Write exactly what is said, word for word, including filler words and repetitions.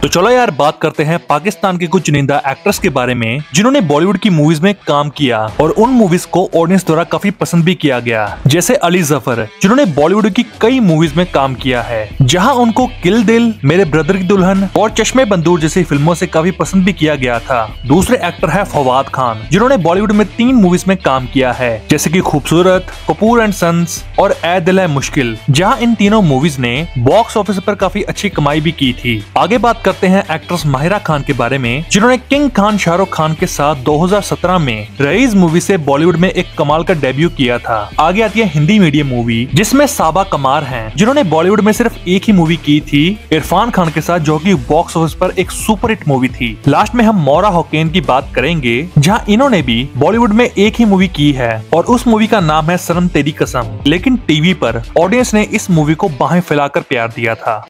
तो चलो यार बात करते हैं पाकिस्तान के कुछ चुनिंदा एक्टर्स के बारे में जिन्होंने बॉलीवुड की मूवीज में काम किया और उन मूवीज को ऑडियंस द्वारा काफी पसंद भी किया गया। जैसे अली जफर जिन्होंने बॉलीवुड की कई मूवीज में काम किया है, जहां उनको किल दिल, मेरे ब्रदर की दुल्हन और चश्मे बंदूर जैसी फिल्मों से काफी पसंद भी किया गया था। दूसरे एक्टर है फवाद खान जिन्होंने बॉलीवुड में तीन मूवीज में काम किया है, जैसे की खूबसूरत, कपूर एंड सन्स और ए दिल है मुश्किल, जहाँ इन तीनों मूवीज ने बॉक्स ऑफिस पर काफी अच्छी कमाई भी की थी। आगे बात करते हैं एक्ट्रेस माहिरा खान के बारे में जिन्होंने किंग खान शाहरुख खान के साथ दो हज़ार सत्रह में रईस मूवी से बॉलीवुड में एक कमाल का डेब्यू किया था। आगे आती है हिंदी मीडियम मूवी जिसमें साबा कमार हैं जिन्होंने बॉलीवुड में सिर्फ एक ही मूवी की थी इरफान खान के साथ, जो कि बॉक्स ऑफिस पर एक सुपरहिट मूवी थी। लास्ट में हम मौरा हुसैन की बात करेंगे जहां इन्होंने भी बॉलीवुड में एक ही मूवी की है और उस मूवी का नाम है सनम तेरी कसम, लेकिन टीवी पर ऑडियंस ने इस मूवी को बाहें फैलाकर प्यार दिया था।